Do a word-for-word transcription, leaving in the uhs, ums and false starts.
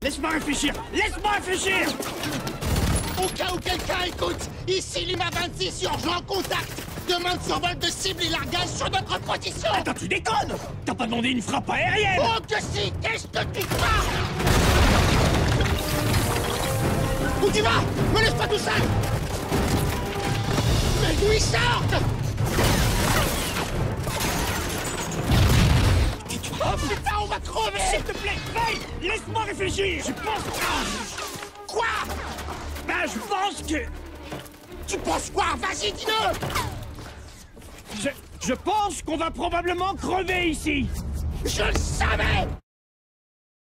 Laisse-moi réfléchir. Laisse-moi réfléchir. Au cas où quelqu'un écoute, ici Lima vingt-six, urgent contact. Demande survol de cible et largage sur notre position. Attends, tu déconnes. T'as pas demandé une frappe aérienne. Oh que si. Qu'est-ce que tu crois? Où tu vas? Me laisse pas tout seul. Mais d'où ils sortent? Oh putain, on va crever! S'il te plaît, Faye, laisse-moi réfléchir. Je pense... Quoi? Ben, je pense que... Tu penses quoi? Vas-y, dis-le! Je... Je pense qu'on va probablement crever ici. Je le savais!